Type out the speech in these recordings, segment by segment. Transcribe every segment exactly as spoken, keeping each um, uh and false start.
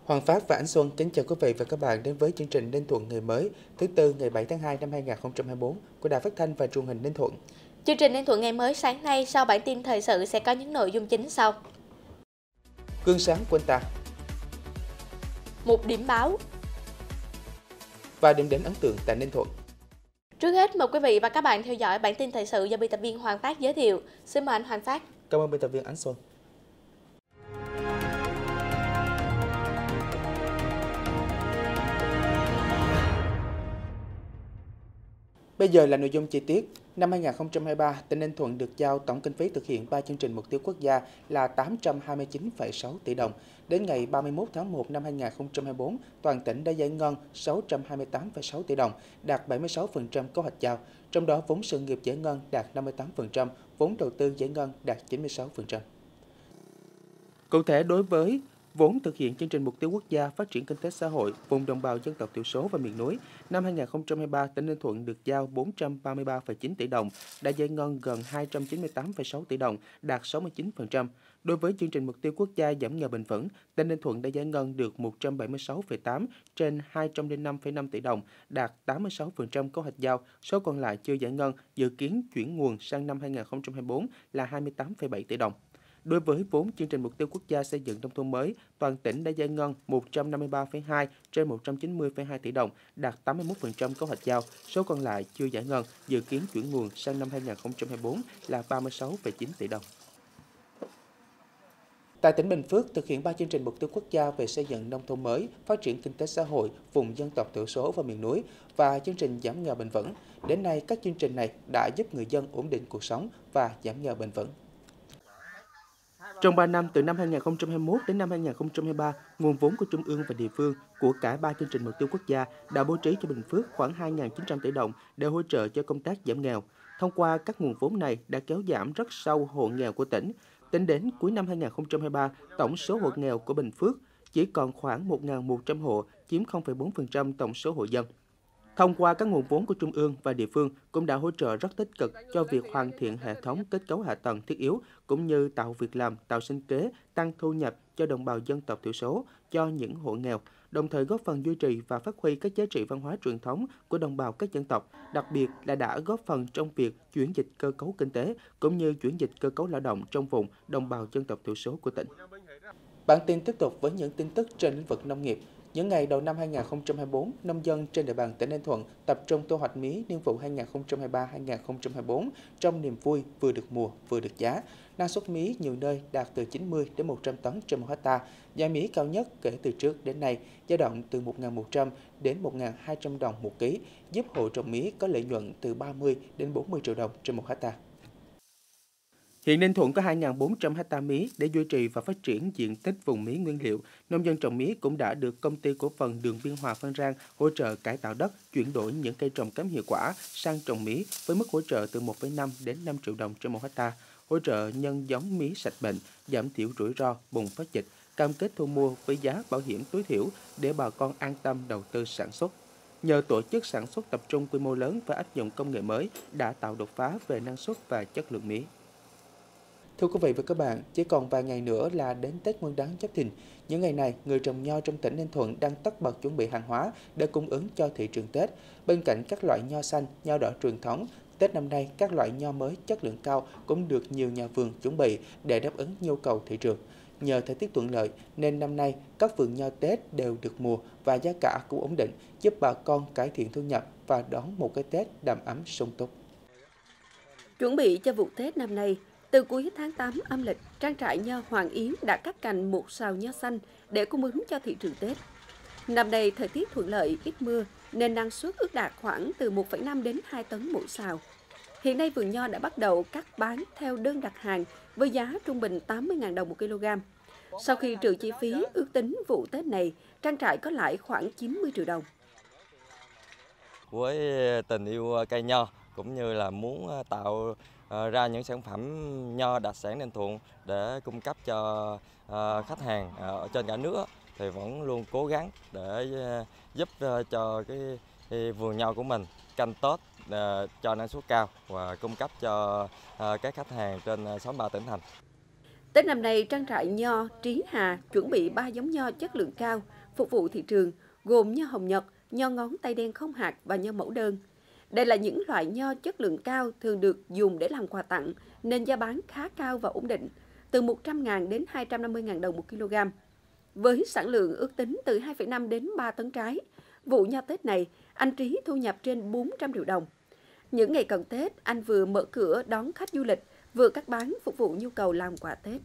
Hoàng Phát và Ánh Xuân kính chào quý vị và các bạn đến với chương trình Ninh Thuận ngày mới thứ tư ngày bảy tháng hai năm hai nghìn không trăm hai mươi tư của Đài Phát thanh và Truyền hình Ninh Thuận. Chương trình Ninh Thuận ngày mới sáng nay sau bản tin thời sự sẽ có những nội dung chính sau. Gương sáng quên ta. Một điểm báo. Và điểm đến ấn tượng tại Ninh Thuận. Trước hết mời quý vị và các bạn theo dõi bản tin thời sự do biên tập viên Hoàng Phát giới thiệu. Xin mời anh Hoàng Phát. Cảm ơn biên tập viên Ánh Xuân. Bây giờ là nội dung chi tiết. Năm hai nghìn không trăm hai mươi ba, tỉnh Ninh Thuận được giao tổng kinh phí thực hiện ba chương trình mục tiêu quốc gia là tám trăm hai mươi chín phẩy sáu tỷ đồng. Đến ngày ba mươi mốt tháng một năm hai nghìn không trăm hai mươi tư, toàn tỉnh đã giải ngân sáu trăm hai mươi tám phẩy sáu tỷ đồng, đạt bảy mươi sáu phần trăm kế hoạch giao. Trong đó, vốn sự nghiệp giải ngân đạt năm mươi tám phần trăm, vốn đầu tư giải ngân đạt chín mươi sáu phần trăm. Cụ thể, đối với vốn thực hiện chương trình mục tiêu quốc gia phát triển kinh tế xã hội vùng đồng bào dân tộc thiểu số và miền núi, năm hai nghìn không trăm hai mươi ba, tỉnh Ninh Thuận được giao bốn trăm ba mươi ba phẩy chín tỷ đồng, đã giải ngân gần hai trăm chín mươi tám phẩy sáu tỷ đồng, đạt sáu mươi chín phần trăm. Đối với chương trình mục tiêu quốc gia giảm nghèo bền vững, tỉnh Ninh Thuận đã giải ngân được một trăm bảy mươi sáu phẩy tám trên hai trăm lẻ năm phẩy năm tỷ đồng, đạt tám mươi sáu phần trăm kế hoạch giao. Số còn lại chưa giải ngân, dự kiến chuyển nguồn sang năm hai nghìn không trăm hai mươi tư là hai mươi tám phẩy bảy tỷ đồng. Đối với vốn chương trình mục tiêu quốc gia xây dựng nông thôn mới, toàn tỉnh đã giải ngân một trăm năm mươi ba phẩy hai trên một trăm chín mươi phẩy hai tỷ đồng, đạt tám mươi mốt phần trăm kế hoạch giao. Số còn lại chưa giải ngân, dự kiến chuyển nguồn sang năm hai nghìn không trăm hai mươi tư là ba mươi sáu phẩy chín tỷ đồng. Tại tỉnh Bình Phước, thực hiện ba chương trình mục tiêu quốc gia về xây dựng nông thôn mới, phát triển kinh tế xã hội vùng dân tộc thiểu số và miền núi và chương trình giảm nghèo bền vững. Đến nay, các chương trình này đã giúp người dân ổn định cuộc sống và giảm nghèo bền vững. Trong ba năm, từ năm hai nghìn không trăm hai mươi mốt đến năm hai nghìn không trăm hai mươi ba, nguồn vốn của Trung ương và địa phương của cả ba chương trình mục tiêu quốc gia đã bố trí cho Bình Phước khoảng hai nghìn chín trăm tỷ đồng để hỗ trợ cho công tác giảm nghèo. Thông qua các nguồn vốn này đã kéo giảm rất sâu hộ nghèo của tỉnh. Tính đến cuối năm hai nghìn không trăm hai mươi ba, tổng số hộ nghèo của Bình Phước chỉ còn khoảng một nghìn một trăm hộ, chiếm không phẩy bốn phần trăm tổng số hộ dân. Thông qua các nguồn vốn của Trung ương và địa phương cũng đã hỗ trợ rất tích cực cho việc hoàn thiện hệ thống kết cấu hạ tầng thiết yếu, cũng như tạo việc làm, tạo sinh kế, tăng thu nhập cho đồng bào dân tộc thiểu số, cho những hộ nghèo, đồng thời góp phần duy trì và phát huy các giá trị văn hóa truyền thống của đồng bào các dân tộc, đặc biệt là đã góp phần trong việc chuyển dịch cơ cấu kinh tế, cũng như chuyển dịch cơ cấu lao động trong vùng đồng bào dân tộc thiểu số của tỉnh. Bản tin tiếp tục với những tin tức trên lĩnh vực nông nghiệp. Những ngày đầu năm hai nghìn không trăm hai mươi tư, nông dân trên địa bàn tỉnh Ninh Thuận tập trung thu hoạch mía niên vụ hai nghìn không trăm hai mươi ba hai nghìn không trăm hai mươi tư trong niềm vui vừa được mùa vừa được giá. Năng suất mía nhiều nơi đạt từ chín mươi đến một trăm tấn trên một hectare. Giá mía cao nhất kể từ trước đến nay, dao động từ một nghìn một trăm đến một nghìn hai trăm đồng một ký, giúp hộ trồng mía có lợi nhuận từ ba mươi đến bốn mươi triệu đồng trên một hectare. Hiện Ninh Thuận có hai nghìn bốn trăm hectare mía. Để duy trì và phát triển diện tích vùng mía nguyên liệu, nông dân trồng mía cũng đã được công ty cổ phần Đường Biên Hòa Phan Rang hỗ trợ cải tạo đất, chuyển đổi những cây trồng kém hiệu quả sang trồng mía với mức hỗ trợ từ một phẩy năm đến năm triệu đồng trên một hectare, hỗ trợ nhân giống mía sạch bệnh, giảm thiểu rủi ro bùng phát dịch, cam kết thu mua với giá bảo hiểm tối thiểu để bà con an tâm đầu tư sản xuất. Nhờ tổ chức sản xuất tập trung quy mô lớn và áp dụng công nghệ mới đã tạo đột phá về năng suất và chất lượng mía. Thưa quý vị và các bạn, chỉ còn vài ngày nữa là đến Tết Nguyên đán Giáp Thìn. Những ngày này, người trồng nho trong tỉnh Ninh Thuận đang tất bật chuẩn bị hàng hóa để cung ứng cho thị trường Tết. Bên cạnh các loại nho xanh, nho đỏ truyền thống, Tết năm nay các loại nho mới chất lượng cao cũng được nhiều nhà vườn chuẩn bị để đáp ứng nhu cầu thị trường. Nhờ thời tiết thuận lợi nên năm nay các vườn nho Tết đều được mùa và giá cả cũng ổn định, giúp bà con cải thiện thu nhập và đón một cái Tết đầm ấm sung túc. Chuẩn bị cho vụ Tết năm nay, từ cuối tháng tám âm lịch, trang trại nho Hoàng Yến đã cắt cành một sào nho xanh để cung ứng cho thị trường Tết. Năm nay thời tiết thuận lợi, ít mưa nên năng suất ước đạt khoảng từ một phẩy năm đến hai tấn mỗi sào. Hiện nay vườn nho đã bắt đầu cắt bán theo đơn đặt hàng với giá trung bình tám mươi nghìn đồng một kg. Sau khi trừ chi phí, ước tính vụ Tết này, trang trại có lãi khoảng chín mươi triệu đồng. Với tình yêu cây nho cũng như là muốn tạo ra những sản phẩm nho đặc sản Ninh Thuận để cung cấp cho khách hàng ở trên cả nước, thì vẫn luôn cố gắng để giúp cho cái vườn nho của mình canh Tết cho năng suất cao và cung cấp cho các khách hàng trên sáu mươi ba tỉnh thành. Tết năm nay, trang trại nho Trí Hà chuẩn bị ba giống nho chất lượng cao phục vụ thị trường, gồm nho hồng nhật, nho ngón tay đen không hạt và nho mẫu đơn. Đây là những loại nho chất lượng cao thường được dùng để làm quà tặng, nên giá bán khá cao và ổn định, từ một trăm nghìn đến hai trăm năm mươi nghìn đồng một kg. Với sản lượng ước tính từ hai phẩy năm đến ba tấn trái, vụ nho Tết này, anh Trí thu nhập trên bốn trăm triệu đồng. Những ngày cận Tết, anh vừa mở cửa đón khách du lịch, vừa cắt bán phục vụ nhu cầu làm quà Tết.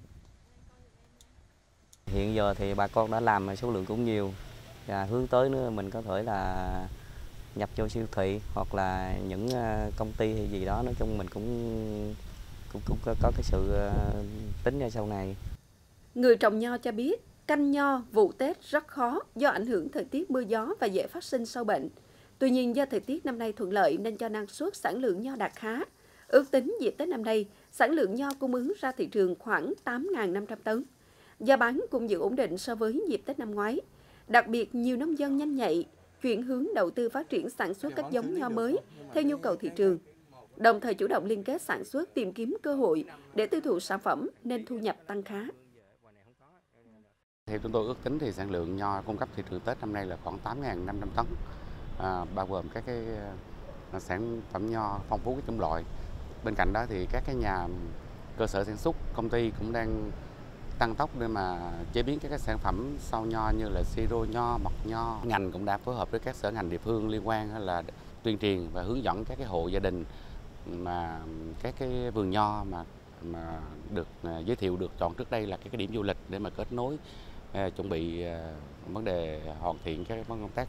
Hiện giờ thì bà con đã làm số lượng cũng nhiều, và hướng tới nữa mình có thể là nhập vô siêu thị hoặc là những công ty hay gì đó, nói chung mình cũng cũng, cũng có, có cái sự tính ra sau này. Người trồng nho cho biết, canh nho vụ Tết rất khó do ảnh hưởng thời tiết mưa gió và dễ phát sinh sâu bệnh. Tuy nhiên do thời tiết năm nay thuận lợi nên cho năng suất sản lượng nho đạt khá. Ước tính dịp Tết năm nay, sản lượng nho cung ứng ra thị trường khoảng tám nghìn năm trăm tấn. Giá bán cũng giữ ổn định so với dịp Tết năm ngoái. Đặc biệt, nhiều nông dân nhanh nhạy, chuyển hướng đầu tư phát triển sản xuất các giống nho mới theo nhu cầu thị trường, đồng thời chủ động liên kết sản xuất tìm kiếm cơ hội để tiêu thụ sản phẩm nên thu nhập tăng khá. Theo chúng tôi ước tính thì sản lượng nho cung cấp thị trường Tết năm nay là khoảng tám nghìn năm trăm tấn, à, bao gồm các cái sản phẩm nho phong phú các chủng loại. Bên cạnh đó thì các cái nhà cơ sở sản xuất, công ty cũng đang tăng tốc để mà chế biến các cái sản phẩm sau nho như là siro nho, mật nho. Ngành cũng đã phối hợp với các sở ngành địa phương liên quan là tuyên truyền và hướng dẫn các cái hộ gia đình mà các cái vườn nho mà mà được giới thiệu được chọn trước đây là các cái điểm du lịch để mà kết nối, chuẩn bị vấn đề hoàn thiện các công tác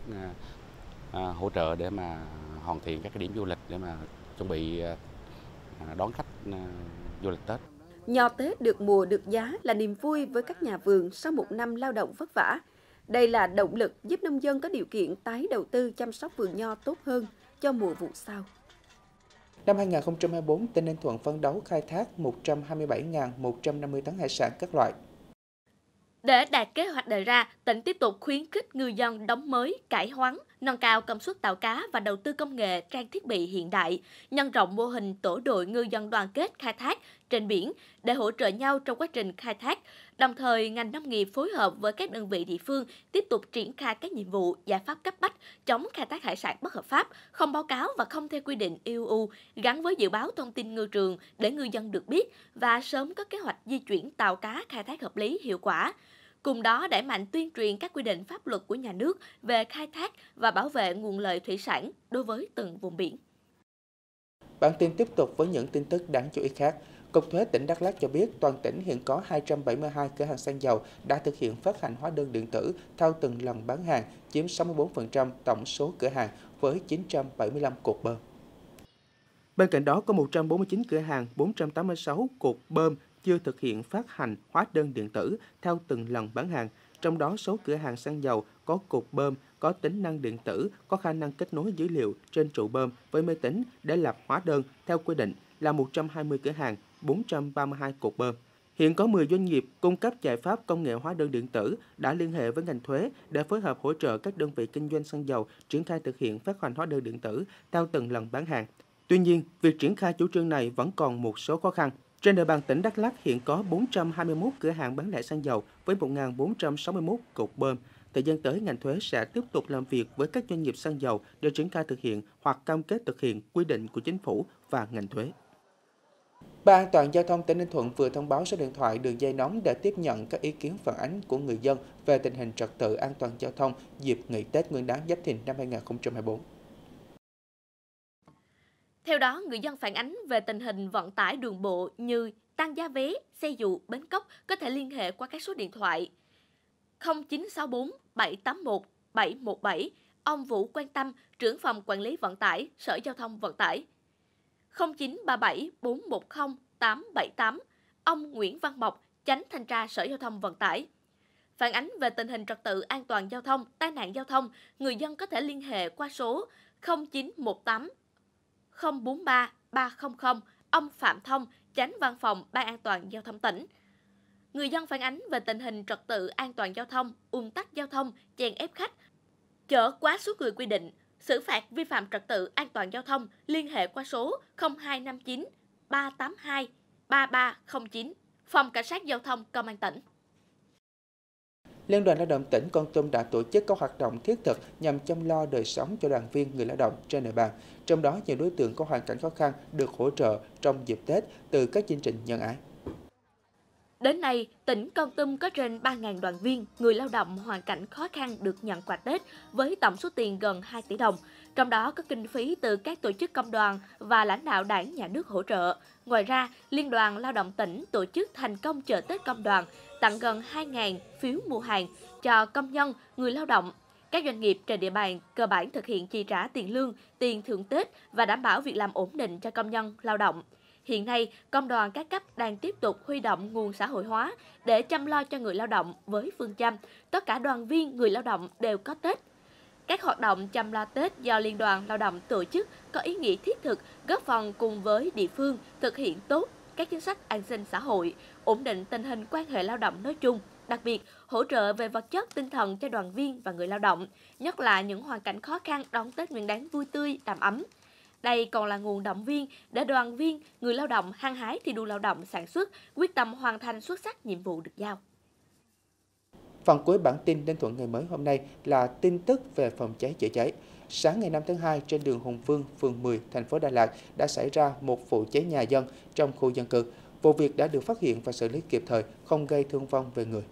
hỗ trợ để mà hoàn thiện các cái điểm du lịch để mà chuẩn bị đón khách du lịch Tết. Nho Tết được mùa được giá là niềm vui với các nhà vườn sau một năm lao động vất vả. Đây là động lực giúp nông dân có điều kiện tái đầu tư chăm sóc vườn nho tốt hơn cho mùa vụ sau. Năm hai nghìn không trăm hai mươi tư, tỉnh Ninh Thuận phấn đấu khai thác một trăm hai mươi bảy nghìn một trăm năm mươi tấn hải sản các loại. Để đạt kế hoạch đề ra, tỉnh tiếp tục khuyến khích ngư dân đóng mới, cải hoán, nâng cao công suất tàu cá và đầu tư công nghệ, trang thiết bị hiện đại, nhân rộng mô hình tổ đội ngư dân đoàn kết khai thác trên biển để hỗ trợ nhau trong quá trình khai thác. Đồng thời, ngành nông nghiệp phối hợp với các đơn vị địa phương tiếp tục triển khai các nhiệm vụ, giải pháp cấp bách chống khai thác hải sản bất hợp pháp, không báo cáo và không theo quy định i u, gắn với dự báo thông tin ngư trường để ngư dân được biết và sớm có kế hoạch di chuyển tàu cá khai thác hợp lý, hiệu quả. Cùng đó đẩy mạnh tuyên truyền các quy định pháp luật của nhà nước về khai thác và bảo vệ nguồn lợi thủy sản đối với từng vùng biển. Bản tin tiếp tục với những tin tức đáng chú ý khác. Cục Thuế tỉnh Đắk Lắk cho biết toàn tỉnh hiện có hai trăm bảy mươi hai cửa hàng xăng dầu đã thực hiện phát hành hóa đơn điện tử theo từng lần bán hàng, chiếm sáu mươi tư phần trăm tổng số cửa hàng với chín trăm bảy mươi lăm cột bơm. Bên cạnh đó có một trăm bốn mươi chín cửa hàng, bốn trăm tám mươi sáu cột bơm chưa thực hiện phát hành hóa đơn điện tử theo từng lần bán hàng. Trong đó, số cửa hàng xăng dầu có cột bơm có tính năng điện tử, có khả năng kết nối dữ liệu trên trụ bơm với máy tính để lập hóa đơn theo quy định là một trăm hai mươi cửa hàng, bốn trăm ba mươi hai cột bơm. Hiện có mười doanh nghiệp cung cấp giải pháp công nghệ hóa đơn điện tử đã liên hệ với ngành thuế để phối hợp hỗ trợ các đơn vị kinh doanh xăng dầu triển khai thực hiện phát hành hóa đơn điện tử theo từng lần bán hàng. Tuy nhiên, việc triển khai chủ trương này vẫn còn một số khó khăn. Trên địa bàn tỉnh Đắk Lắk hiện có bốn trăm hai mươi mốt cửa hàng bán lẻ xăng dầu với một nghìn bốn trăm sáu mươi mốt cột bơm. Thời gian tới, ngành thuế sẽ tiếp tục làm việc với các doanh nghiệp xăng dầu để triển khai thực hiện hoặc cam kết thực hiện quy định của chính phủ và ngành thuế. Ban An toàn Giao thông tỉnh Ninh Thuận vừa thông báo số điện thoại đường dây nóng để tiếp nhận các ý kiến phản ánh của người dân về tình hình trật tự an toàn giao thông dịp nghỉ Tết Nguyên đán Giáp Thìn năm hai nghìn không trăm hai mươi tư. Theo đó, người dân phản ánh về tình hình vận tải đường bộ như tăng giá vé, xe dụ, bến cóc có thể liên hệ qua các số điện thoại không chín sáu bốn bảy tám một bảy một bảy, ông Vũ Quang Tâm, trưởng phòng quản lý vận tải, Sở Giao thông Vận tải, không chín ba bảy bốn một không tám bảy tám, ông Nguyễn Văn Mộc, Chánh Thanh tra Sở Giao thông Vận tải. Phản ánh về tình hình trật tự an toàn giao thông, tai nạn giao thông, người dân có thể liên hệ qua số không chín một tám không bốn ba ba không không, ông Phạm Thông, Chánh Văn phòng Ban An toàn Giao thông tỉnh. Người dân phản ánh về tình hình trật tự an toàn giao thông, ùn tắc giao thông, chèn ép khách, chở quá số người quy định, xử phạt vi phạm trật tự an toàn giao thông liên hệ qua số không hai năm chín ba tám hai ba ba không chín, Phòng Cảnh sát Giao thông Công an tỉnh. Liên đoàn Lao động tỉnh Kon Tum đã tổ chức các hoạt động thiết thực nhằm chăm lo đời sống cho đoàn viên người lao động trên địa bàn. Trong đó, nhiều đối tượng có hoàn cảnh khó khăn được hỗ trợ trong dịp Tết từ các chương trình nhân ái. Đến nay, tỉnh Kon Tum có trên ba nghìn đoàn viên, người lao động hoàn cảnh khó khăn được nhận quà Tết với tổng số tiền gần hai tỷ đồng. Trong đó có kinh phí từ các tổ chức công đoàn và lãnh đạo đảng nhà nước hỗ trợ. Ngoài ra, Liên đoàn Lao động tỉnh tổ chức thành công chợ Tết công đoàn, tặng gần hai nghìn phiếu mua hàng cho công nhân, người lao động. Các doanh nghiệp trên địa bàn cơ bản thực hiện chi trả tiền lương, tiền thưởng Tết và đảm bảo việc làm ổn định cho công nhân lao động. Hiện nay, công đoàn các cấp đang tiếp tục huy động nguồn xã hội hóa để chăm lo cho người lao động với phương châm tất cả đoàn viên người lao động đều có Tết. Các hoạt động chăm lo Tết do Liên đoàn Lao động tổ chức có ý nghĩa thiết thực, góp phần cùng với địa phương thực hiện tốt các chính sách an sinh xã hội, ổn định tình hình quan hệ lao động nói chung, đặc biệt hỗ trợ về vật chất tinh thần cho đoàn viên và người lao động, nhất là những hoàn cảnh khó khăn đón Tết Nguyên đán vui tươi, đầm ấm. Đây còn là nguồn động viên để đoàn viên, người lao động hăng hái thi đua lao động sản xuất, quyết tâm hoàn thành xuất sắc nhiệm vụ được giao. Phần cuối bản tin Ninh Thuận ngày mới hôm nay là tin tức về phòng cháy chữa cháy. Sáng ngày năm tháng hai, trên đường Hùng Vương, phường mười, thành phố Đà Lạt đã xảy ra một vụ cháy nhà dân trong khu dân cư. Vụ việc đã được phát hiện và xử lý kịp thời, không gây thương vong về người.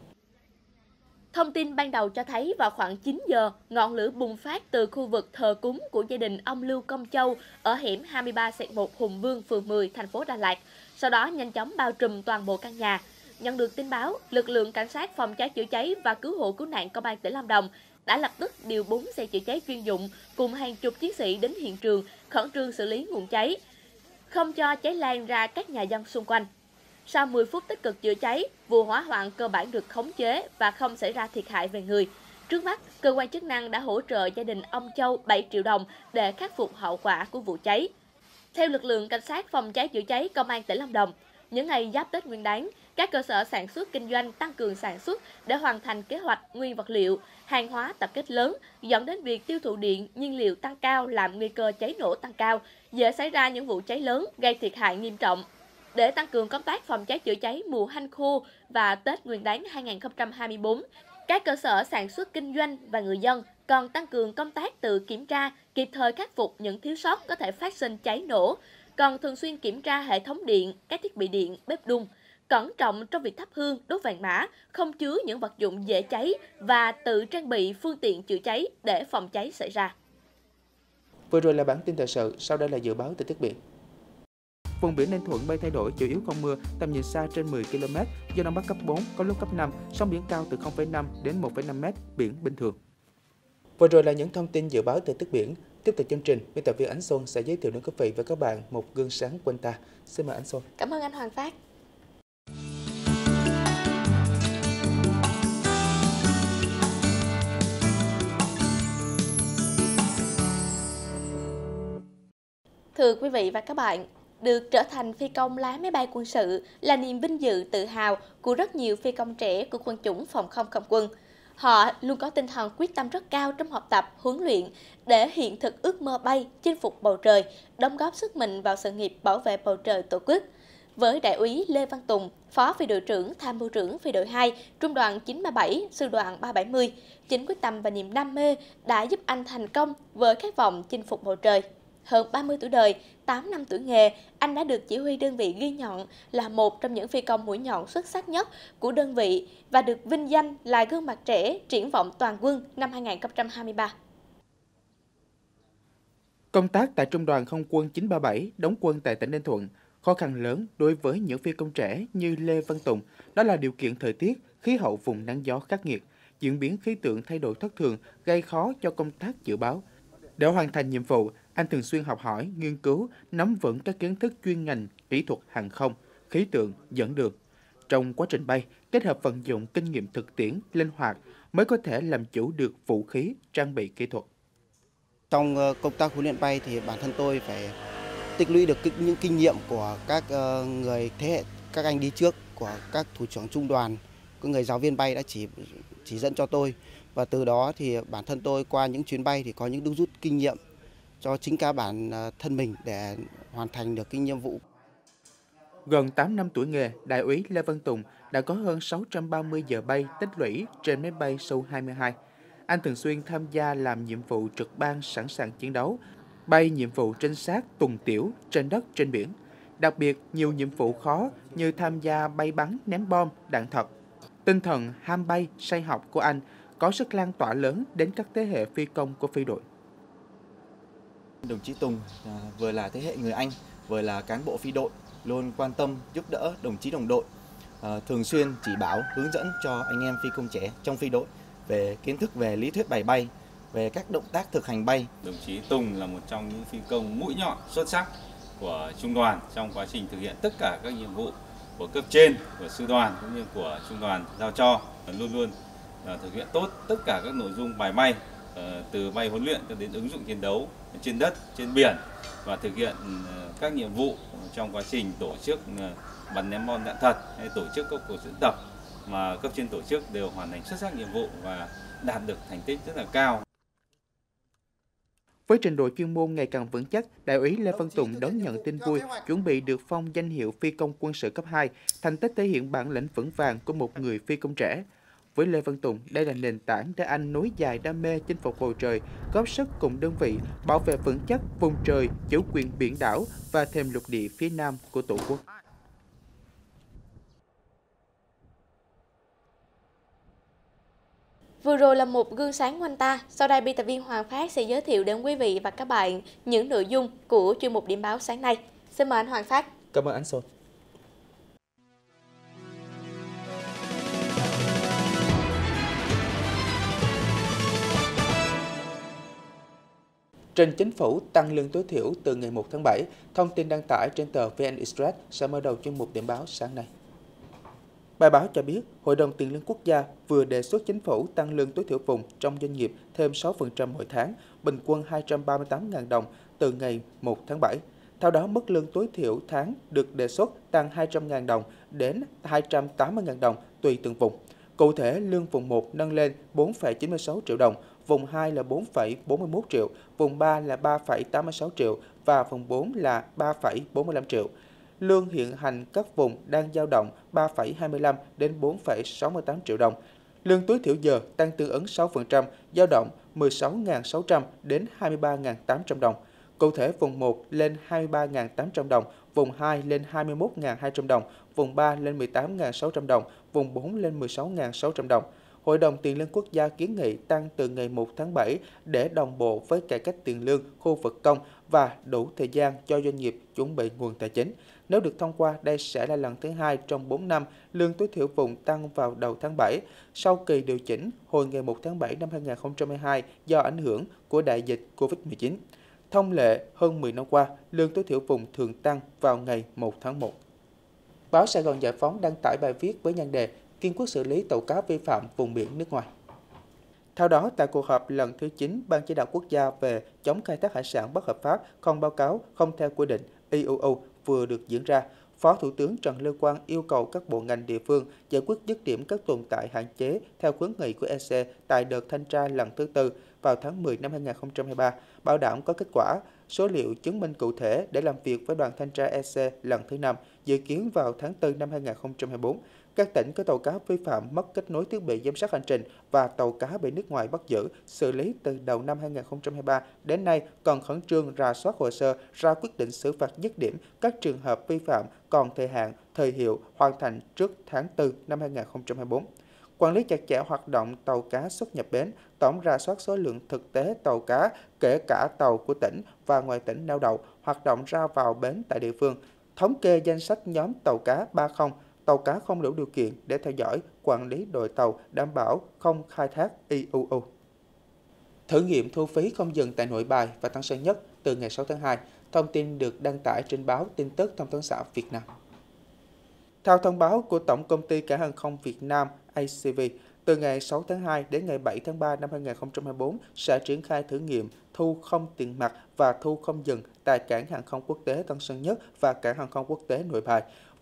Thông tin ban đầu cho thấy vào khoảng chín giờ, ngọn lửa bùng phát từ khu vực thờ cúng của gia đình ông Lưu Công Châu ở hẻm hai mươi ba xẹt một Hùng Vương, phường mười, thành phố Đà Lạt. Sau đó nhanh chóng bao trùm toàn bộ căn nhà. Nhận được tin báo, lực lượng cảnh sát phòng cháy chữa cháy và cứu hộ cứu nạn công an tỉnh Lâm Đồng đã lập tức điều bốn xe chữa cháy chuyên dụng cùng hàng chục chiến sĩ đến hiện trường khẩn trương xử lý nguồn cháy, không cho cháy lan ra các nhà dân xung quanh. Sau mười phút tích cực chữa cháy, vụ hỏa hoạn cơ bản được khống chế và không xảy ra thiệt hại về người. Trước mắt, cơ quan chức năng đã hỗ trợ gia đình ông Châu bảy triệu đồng để khắc phục hậu quả của vụ cháy. Theo lực lượng cảnh sát phòng cháy chữa cháy công an tỉnh Lâm Đồng, những ngày giáp Tết Nguyên đán, các cơ sở sản xuất kinh doanh tăng cường sản xuất để hoàn thành kế hoạch nguyên vật liệu, hàng hóa tập kết lớn, dẫn đến việc tiêu thụ điện, nhiên liệu tăng cao làm nguy cơ cháy nổ tăng cao, dễ xảy ra những vụ cháy lớn gây thiệt hại nghiêm trọng. Để tăng cường công tác phòng cháy chữa cháy mùa hanh khô và Tết Nguyên đán hai nghìn không trăm hai mươi tư, các cơ sở sản xuất kinh doanh và người dân còn tăng cường công tác tự kiểm tra, kịp thời khắc phục những thiếu sót có thể phát sinh cháy nổ, còn thường xuyên kiểm tra hệ thống điện, các thiết bị điện, bếp đun, cẩn trọng trong việc thắp hương, đốt vàng mã, không chứa những vật dụng dễ cháy và tự trang bị phương tiện chữa cháy để phòng cháy xảy ra. Vừa rồi là bản tin thời sự, sau đây là dự báo thời tiết biển. Vùng biển Ninh Thuận mây thay đổi, chủ yếu không mưa, tầm nhìn xa trên mười ki lô mét, gió đông bắc cấp bốn, có lúc cấp năm, sóng biển cao từ không phẩy năm đến một phẩy năm mét, biển bình thường. Vừa rồi là những thông tin dự báo thời tiết biển. Tiếp tục chương trình, biên tập viên Ánh Xuân sẽ giới thiệu đến quý vị và các bạn một gương sáng quanh ta. Xin mời Ánh Xuân. Cảm ơn anh Hoàng Phát. Thưa quý vị và các bạn, được trở thành phi công lái máy bay quân sự là niềm vinh dự tự hào của rất nhiều phi công trẻ của quân chủng phòng không không quân. Họ luôn có tinh thần quyết tâm rất cao trong học tập, huấn luyện để hiện thực ước mơ bay, chinh phục bầu trời, đóng góp sức mình vào sự nghiệp bảo vệ bầu trời Tổ quốc. Với Đại úy Lê Văn Tùng, Phó Phi đội trưởng, Tham mưu trưởng Phi đội hai, Trung đoàn chín ba bảy, Sư đoàn ba bảy mươi, chính quyết tâm và niềm đam mê đã giúp anh thành công với khát vọng chinh phục bầu trời. Hơn ba mươi tuổi đời, tám năm tuổi nghề, anh đã được chỉ huy đơn vị ghi nhận là một trong những phi công mũi nhọn xuất sắc nhất của đơn vị và được vinh danh là gương mặt trẻ triển vọng toàn quân năm hai nghìn không trăm hai mươi ba. Công tác tại Trung đoàn Không quân chín ba bảy đóng quân tại tỉnh Ninh Thuận, khó khăn lớn đối với những phi công trẻ như Lê Văn Tùng đó là điều kiện thời tiết, khí hậu vùng nắng gió khắc nghiệt, diễn biến khí tượng thay đổi thất thường gây khó cho công tác dự báo. Để hoàn thành nhiệm vụ, anh thường xuyên học hỏi, nghiên cứu, nắm vững các kiến thức chuyên ngành, kỹ thuật hàng không, khí tượng, dẫn đường. Trong quá trình bay, kết hợp vận dụng kinh nghiệm thực tiễn, linh hoạt mới có thể làm chủ được vũ khí, trang bị kỹ thuật. Trong công tác huấn luyện bay thì bản thân tôi phải tích lũy được những kinh nghiệm của các người thế hệ, các anh đi trước, của các thủ trưởng trung đoàn, các người giáo viên bay đã chỉ chỉ dẫn cho tôi. Và từ đó thì bản thân tôi qua những chuyến bay thì có những đúc rút kinh nghiệm cho chính cả bản thân mình để hoàn thành được cái nhiệm vụ. Gần tám năm tuổi nghề, Đại úy Lê Văn Tùng đã có hơn sáu trăm ba mươi giờ bay tích lũy trên máy bay Su hai mươi hai. Anh thường xuyên tham gia làm nhiệm vụ trực ban sẵn sàng chiến đấu, bay nhiệm vụ trinh sát tuần tiễu trên đất trên biển. Đặc biệt, nhiều nhiệm vụ khó như tham gia bay bắn ném bom, đạn thật. Tinh thần ham bay, say học của anh có sức lan tỏa lớn đến các thế hệ phi công của phi đội. Đồng chí Tùng à, vừa là thế hệ người Anh, vừa là cán bộ phi đội, luôn quan tâm giúp đỡ đồng chí đồng đội, à, thường xuyên chỉ bảo hướng dẫn cho anh em phi công trẻ trong phi đội về kiến thức về lý thuyết bài bay, về các động tác thực hành bay. Đồng chí Tùng là một trong những phi công mũi nhọn xuất sắc của trung đoàn trong quá trình thực hiện tất cả các nhiệm vụ của cấp trên, của sư đoàn cũng như của trung đoàn giao cho, luôn luôn là thực hiện tốt tất cả các nội dung bài bay, từ bay huấn luyện cho đến ứng dụng chiến đấu trên đất, trên biển, và thực hiện các nhiệm vụ trong quá trình tổ chức bắn ném bom đạn thật hay tổ chức các cuộc diễn tập mà cấp trên tổ chức đều hoàn thành xuất sắc nhiệm vụ và đạt được thành tích rất là cao. Với trình độ chuyên môn ngày càng vững chắc, Đại úy Lê Văn Tùng đón nhận tin vui, chuẩn bị được phong danh hiệu phi công quân sự cấp hai, thành tích thể hiện bản lĩnh vững vàng của một người phi công trẻ. Với Lê Văn Tùng, đây là nền tảng để anh nối dài đam mê chinh phục bầu trời, góp sức cùng đơn vị bảo vệ vững chắc vùng trời, chủ quyền biển đảo và thềm lục địa phía nam của Tổ quốc. Vừa rồi là một gương sáng của anh ta. Sau đây biên tập viên Hoàng Phát sẽ giới thiệu đến quý vị và các bạn những nội dung của chuyên mục điểm báo sáng nay. Xin mời anh Hoàng Phát. Cảm ơn anh Sơn. Trình Chính phủ tăng lương tối thiểu từ ngày một tháng bảy. Thông tin đăng tải trên tờ vê en Express sẽ mở đầu chuyên mục điểm báo sáng nay. Bài báo cho biết, Hội đồng Tiền lương Quốc gia vừa đề xuất Chính phủ tăng lương tối thiểu vùng trong doanh nghiệp thêm sáu phần trăm mỗi tháng, bình quân hai trăm ba mươi tám nghìn đồng từ ngày một tháng bảy. Theo đó, mức lương tối thiểu tháng được đề xuất tăng hai trăm nghìn đồng đến hai trăm tám mươi nghìn đồng tùy từng vùng. Cụ thể, lương vùng một nâng lên bốn phẩy chín mươi sáu triệu đồng, vùng hai là bốn phẩy bốn mươi mốt triệu, vùng ba là ba phẩy tám mươi sáu triệu và vùng bốn là ba phẩy bốn mươi lăm triệu. Lương hiện hành các vùng đang dao động ba phẩy hai mươi lăm đến bốn phẩy sáu mươi tám triệu đồng. Lương tối thiểu giờ tăng tương ứng sáu phần trăm, dao động mười sáu nghìn sáu trăm đến hai mươi ba nghìn tám trăm đồng. Cụ thể, vùng một lên hai mươi ba nghìn tám trăm đồng, vùng hai lên hai mươi mốt nghìn hai trăm đồng, vùng ba lên mười tám nghìn sáu trăm đồng, vùng bốn lên mười sáu nghìn sáu trăm đồng. Hội đồng Tiền lương Quốc gia kiến nghị tăng từ ngày một tháng bảy để đồng bộ với cải cách tiền lương khu vực công và đủ thời gian cho doanh nghiệp chuẩn bị nguồn tài chính. Nếu được thông qua, đây sẽ là lần thứ hai trong bốn năm lương tối thiểu vùng tăng vào đầu tháng bảy, sau kỳ điều chỉnh hồi ngày một tháng bảy năm hai nghìn không trăm hai mươi hai do ảnh hưởng của đại dịch Covid mười chín. Thông lệ hơn mười năm qua, lương tối thiểu vùng thường tăng vào ngày một tháng một. Báo Sài Gòn Giải Phóng đăng tải bài viết với nhan đề kiên quyết xử lý tàu cá vi phạm vùng biển nước ngoài. Theo đó, tại cuộc họp lần thứ chín Ban Chỉ đạo Quốc gia về chống khai thác hải sản bất hợp pháp, không báo cáo, không theo quy định I U U vừa được diễn ra, Phó Thủ tướng Trần Lưu Quang yêu cầu các bộ ngành địa phương giải quyết dứt điểm các tồn tại hạn chế theo khuyến nghị của E C tại đợt thanh tra lần thứ tư vào tháng mười năm hai nghìn không trăm hai mươi ba, bảo đảm có kết quả, số liệu chứng minh cụ thể để làm việc với đoàn thanh tra E C lần thứ năm, dự kiến vào tháng tư năm hai nghìn không trăm hai mươi tư. Các tỉnh có tàu cá vi phạm mất kết nối thiết bị giám sát hành trình và tàu cá bị nước ngoài bắt giữ, xử lý từ đầu năm hai nghìn không trăm hai mươi ba đến nay còn khẩn trương rà soát hồ sơ, ra quyết định xử phạt dứt điểm các trường hợp vi phạm còn thời hạn, thời hiệu hoàn thành trước tháng tư năm hai nghìn không trăm hai mươi tư. Quản lý chặt chẽ hoạt động tàu cá xuất nhập bến, tổng rà soát số lượng thực tế tàu cá, kể cả tàu của tỉnh và ngoài tỉnh neo đậu, hoạt động ra vào bến tại địa phương, thống kê danh sách nhóm tàu cá ba không, tàu cá không đủ điều kiện để theo dõi, quản lý đội tàu, đảm bảo không khai thác I U U. Thử nghiệm thu phí không dừng tại Nội Bài và Tân Sơn Nhất từ ngày sáu tháng hai, thông tin được đăng tải trên báo Tin tức Thông tấn xã Việt Nam. Theo thông báo của Tổng Công ty Cảng hàng không Việt Nam A C V, từ ngày sáu tháng hai đến ngày bảy tháng ba năm hai nghìn không trăm hai mươi tư sẽ triển khai thử nghiệm thu không tiền mặt và thu không dừng tại Cảng hàng không quốc tế Tân Sơn Nhất và Cảng hàng không quốc tế Nội Bài.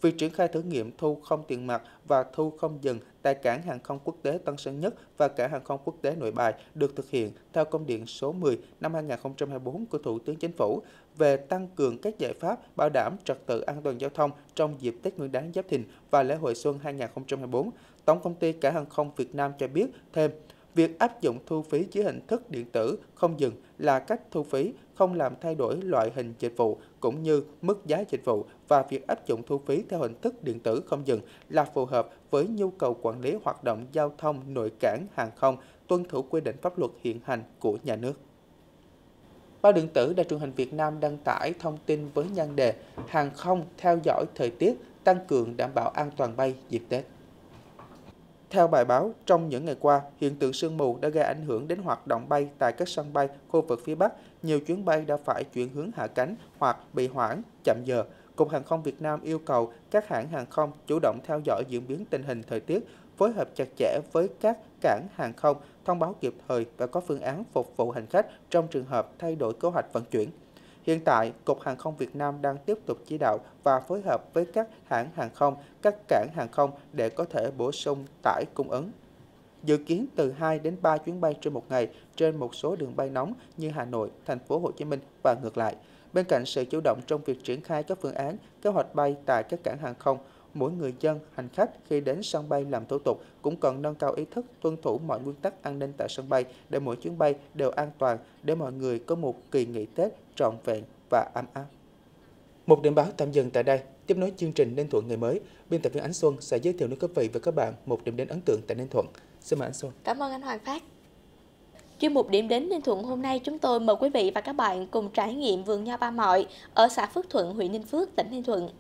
Việc triển khai thử nghiệm thu không tiền mặt và thu không dừng tại cảng hàng không quốc tế Tân Sơn Nhất và cảng hàng không quốc tế Nội Bài được thực hiện theo công điện số mười năm hai nghìn không trăm hai mươi tư của Thủ tướng Chính phủ về tăng cường các giải pháp bảo đảm trật tự an toàn giao thông trong dịp Tết Nguyên đán Giáp Thìn và lễ hội xuân hai nghìn không trăm hai mươi tư. Tổng công ty Cảng hàng không Việt Nam cho biết thêm, việc áp dụng thu phí dưới hình thức điện tử không dừng là cách thu phí không làm thay đổi loại hình dịch vụ cũng như mức giá dịch vụ, và việc áp dụng thu phí theo hình thức điện tử không dừng là phù hợp với nhu cầu quản lý hoạt động giao thông nội cảng hàng không, tuân thủ quy định pháp luật hiện hành của nhà nước. Báo điện tử Đài truyền hình Việt Nam đăng tải thông tin với nhan đề Hàng không theo dõi thời tiết, tăng cường đảm bảo an toàn bay dịp Tết. Theo bài báo, trong những ngày qua, hiện tượng sương mù đã gây ảnh hưởng đến hoạt động bay tại các sân bay khu vực phía Bắc. Nhiều chuyến bay đã phải chuyển hướng hạ cánh hoặc bị hoãn, chậm giờ. Cục Hàng không Việt Nam yêu cầu các hãng hàng không chủ động theo dõi diễn biến tình hình thời tiết, phối hợp chặt chẽ với các cảng hàng không, thông báo kịp thời và có phương án phục vụ hành khách trong trường hợp thay đổi kế hoạch vận chuyển. Hiện tại, Cục Hàng không Việt Nam đang tiếp tục chỉ đạo và phối hợp với các hãng hàng không, các cảng hàng không để có thể bổ sung tải cung ứng. Dự kiến từ hai đến ba chuyến bay trên một ngày trên một số đường bay nóng như Hà Nội, Thành phố Hồ Chí Minh và ngược lại. Bên cạnh sự chủ động trong việc triển khai các phương án, kế hoạch bay tại các cảng hàng không, mỗi người dân, hành khách khi đến sân bay làm thủ tục cũng cần nâng cao ý thức tuân thủ mọi nguyên tắc an ninh tại sân bay để mỗi chuyến bay đều an toàn, để mọi người có một kỳ nghỉ Tết trọn vẹn và ấm áp. Một điểm báo tạm dừng tại đây. Tiếp nối chương trình Ninh Thuận ngày mới, biên tập viên Ánh Xuân sẽ giới thiệu đến quý vị và các bạn một điểm đến ấn tượng tại Ninh Thuận. Xin mời Ánh Xuân. Cảm ơn anh Hoàng Phát. Chuyên mục điểm đến Ninh Thuận hôm nay, chúng tôi mời quý vị và các bạn cùng trải nghiệm vườn nho Ba Mọi ở xã Phước Thuận, huyện Ninh Phước, tỉnh Ninh Thuận.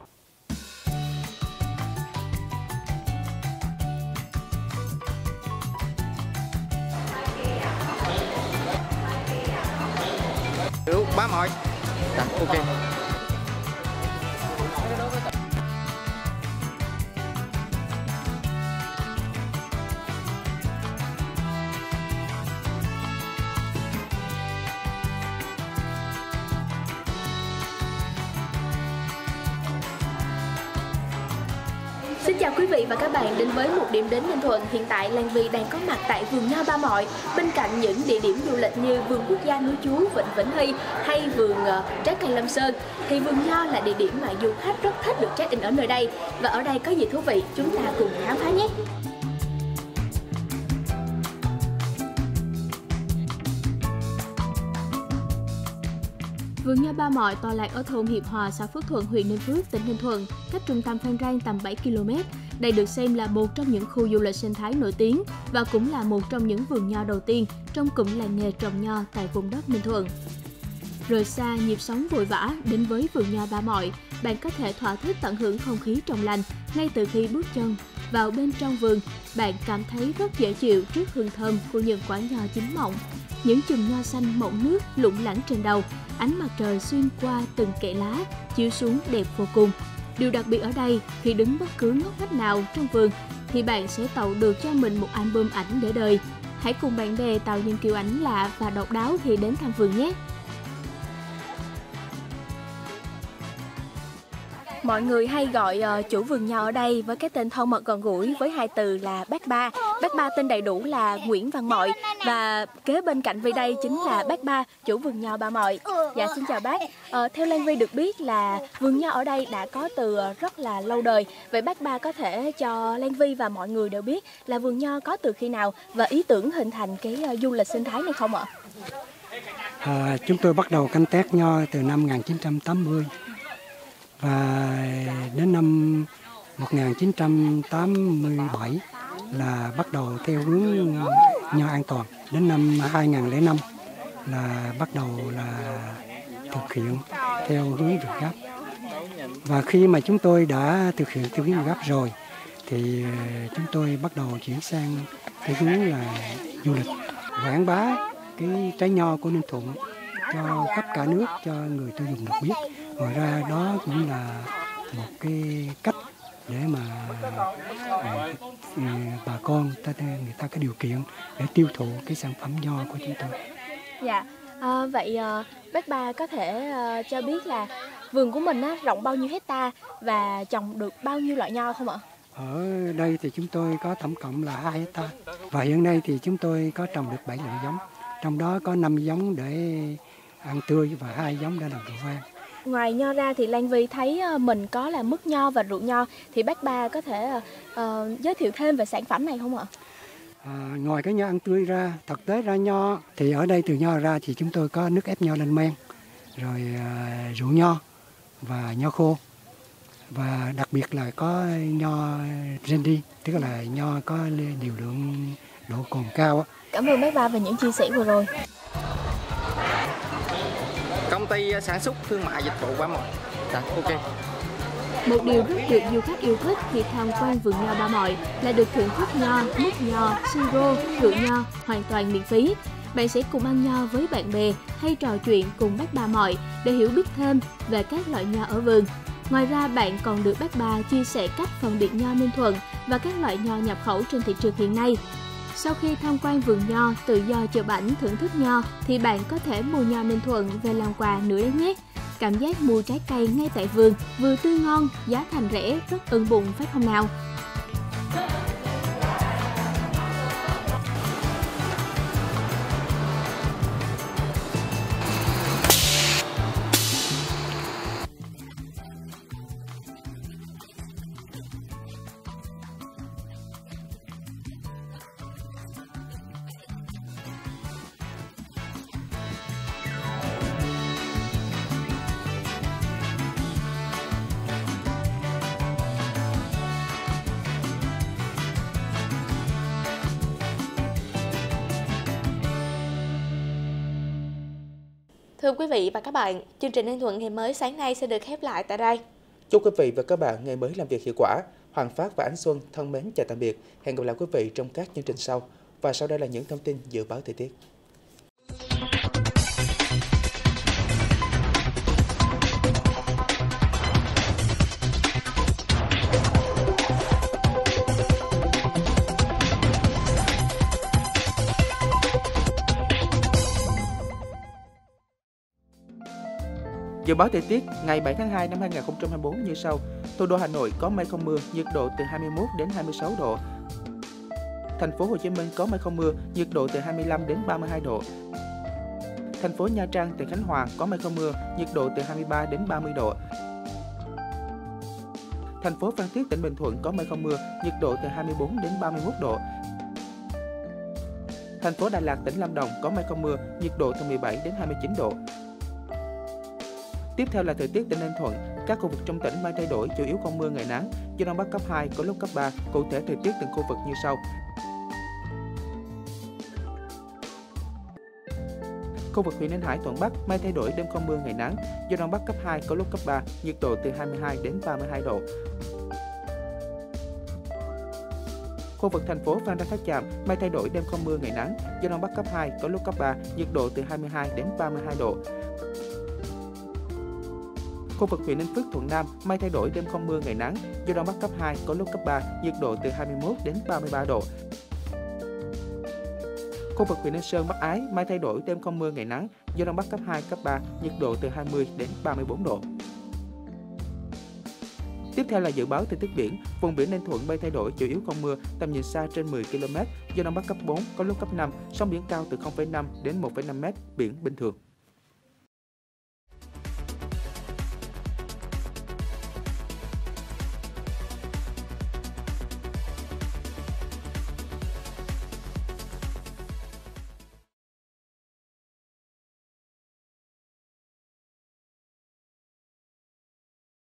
Được, Ba Mọi. Dạ, ok. Xin chào quý vị và các bạn đến với một điểm đến Ninh Thuận. Hiện tại Lan Vy đang có mặt tại vườn nho Ba Mọi. Bên cạnh những địa điểm du lịch như vườn quốc gia núi Chú, Vịnh Vĩnh Hy hay vườn uh, trái cây Lâm Sơn, thì vườn nho là địa điểm mà du khách rất thích được check in ở nơi đây. Và ở đây có gì thú vị, chúng ta cùng khám phá nhé. Vườn nho Ba Mọi tọa lạc ở thôn Hiệp Hòa, xã Phước Thuận, huyện Ninh Phước, tỉnh Ninh Thuận, cách trung tâm Phan Rang tầm bảy ki lô mét. Đây được xem là một trong những khu du lịch sinh thái nổi tiếng và cũng là một trong những vườn nho đầu tiên trong cụm làng nghề trồng nho tại vùng đất Ninh Thuận. Rời xa nhịp sống vội vã, đến với vườn nho Ba Mọi, bạn có thể thỏa thích tận hưởng không khí trong lành ngay từ khi bước chân vào bên trong vườn. Bạn cảm thấy rất dễ chịu trước hương thơm của những quả nho chín mọng, những chùm nho xanh mọng nước lủng lẳng trên đầu. Ánh mặt trời xuyên qua từng kẽ lá chiếu xuống đẹp vô cùng. Điều đặc biệt ở đây, khi đứng bất cứ ngóc ngách nào trong vườn thì bạn sẽ tạo được cho mình một album ảnh để đời. Hãy cùng bạn bè tạo những kiểu ảnh lạ và độc đáo khi đến thăm vườn nhé. Mọi người hay gọi uh, chủ vườn nho ở đây với cái tên thân mật gần gũi với hai từ là bác Ba. Bác Ba tên đầy đủ là Nguyễn Văn Mọi và kế bên cạnh Vy đây chính là bác Ba, chủ vườn nho Ba Mọi. Dạ xin chào bác. Uh, theo Lan Vy được biết là vườn nho ở đây đã có từ rất là lâu đời. Vậy bác Ba có thể cho Lan Vy và mọi người đều biết là vườn nho có từ khi nào và ý tưởng hình thành cái uh, du lịch sinh thái này không ạ? À, chúng tôi bắt đầu canh tác nho từ năm một nghìn chín trăm tám mươi. Và đến năm một nghìn chín trăm tám mươi bảy là bắt đầu theo hướng nho an toàn. Đến năm hai nghìn không trăm lẻ năm là bắt đầu là thực hiện theo hướng Việt Gáp. Và khi mà chúng tôi đã thực hiện theo hướng Việt Gáp rồi thì chúng tôi bắt đầu chuyển sang cái hướng là du lịch, quảng bá cái trái nho của Ninh Thuận cho khắp cả nước, cho người tiêu dùng được biết. Ngoài ra đó cũng là một cái cách để mà bà con ta người ta có điều kiện để tiêu thụ cái sản phẩm nho của chúng tôi. Dạ, à, vậy à, bác Ba có thể à, cho biết là vườn của mình á, rộng bao nhiêu hecta và trồng được bao nhiêu loại nho không ạ? Ở đây thì chúng tôi có tổng cộng là hai hecta và hiện nay thì chúng tôi có trồng được bảy loại giống, trong đó có năm giống để ăn tươi và hai giống để làm rượu vang. Ngoài nho ra thì Lan Vy thấy mình có là mứt nho và rượu nho, thì bác Ba có thể uh, giới thiệu thêm về sản phẩm này không ạ? À, ngoài cái nho ăn tươi ra, thực tế ra nho thì ở đây từ nho ra thì chúng tôi có nước ép nho lên men, rồi uh, rượu nho và nho khô, và đặc biệt là có nho brandy, tức là nho có điều lượng độ cồn cao. Cảm ơn bác Ba về những chia sẻ vừa rồi. Công ty sản xuất thương mại dịch vụ Ba Mọi. Dạ, ok. Một điều rất được du khách yêu thích khi tham quan vườn nho Ba Mọi là được thưởng thức nho, mứt nho, siro, rượu nho hoàn toàn miễn phí. Bạn sẽ cùng ăn nho với bạn bè hay trò chuyện cùng bác Ba Mọi để hiểu biết thêm về các loại nho ở vườn. Ngoài ra, bạn còn được bác Ba chia sẻ cách phân biệt nho Ninh Thuận và các loại nho nhập khẩu trên thị trường hiện nay. Sau khi tham quan vườn nho, tự do chụp ảnh thưởng thức nho, thì bạn có thể mua nho Ninh Thuận về làm quà nữa đấy nhé. Cảm giác mua trái cây ngay tại vườn, vừa tươi ngon, giá thành rẻ, rất ưng bụng phải không nào? Thưa quý vị và các bạn, chương trình Ninh Thuận ngày mới sáng nay sẽ được khép lại tại đây. Chúc quý vị và các bạn ngày mới làm việc hiệu quả. Hoàng Phát và Ánh Xuân thân mến chào tạm biệt. Hẹn gặp lại quý vị trong các chương trình sau. Và sau đây là những thông tin dự báo thời tiết. Dự báo thời tiết ngày bảy tháng hai năm hai nghìn không trăm hai mươi tư như sau. Thủ đô Hà Nội có mây không mưa, nhiệt độ từ hai mươi mốt đến hai mươi sáu độ. Thành phố Hồ Chí Minh có mây không mưa, nhiệt độ từ hai mươi lăm đến ba mươi hai độ. Thành phố Nha Trang, tỉnh Khánh Hòa có mây không mưa, nhiệt độ từ hai mươi ba đến ba mươi độ. Thành phố Phan Thiết, tỉnh Bình Thuận có mây không mưa, nhiệt độ từ hai mươi bốn đến ba mươi mốt độ. Thành phố Đà Lạt, tỉnh Lâm Đồng có mây không mưa, nhiệt độ từ mười bảy đến hai mươi chín độ. Tiếp theo là thời tiết tỉnh Ninh Thuận. Các khu vực trong tỉnh mây thay đổi, chủ yếu không mưa, ngày nắng, gió đông bắc cấp hai, có lúc cấp ba. Cụ thể thời tiết từng khu vực như sau. Khu vực huyện Ninh Hải, Thuận Bắc mây thay đổi, đêm không mưa, ngày nắng, gió đông bắc cấp hai, có lúc cấp ba, nhiệt độ từ hai mươi hai đến ba mươi hai độ. Khu vực thành phố Phan Rang Tháp Chàm mây thay đổi, đêm không mưa, ngày nắng, gió đông bắc cấp hai, có lúc cấp ba, nhiệt độ từ hai mươi hai đến ba mươi hai độ. Khu vực huyện Ninh Phước, Thuận Nam mây thay đổi, đêm không mưa, ngày nắng, gió đông bắc cấp hai, có lúc cấp ba, nhiệt độ từ hai mươi mốt đến ba mươi ba độ. Khu vực huyện Ninh Sơn, Bắc Ái mây thay đổi, đêm không mưa, ngày nắng, gió đông bắc cấp hai, cấp ba, nhiệt độ từ hai mươi đến ba mươi bốn độ. Tiếp theo là dự báo thời tiết biển. Vùng biển Ninh Thuận mây thay đổi, chủ yếu không mưa, tầm nhìn xa trên mười ki lô mét, gió đông bắc cấp bốn, có lúc cấp năm, sóng biển cao từ không phẩy năm đến một phẩy năm mét, biển bình thường.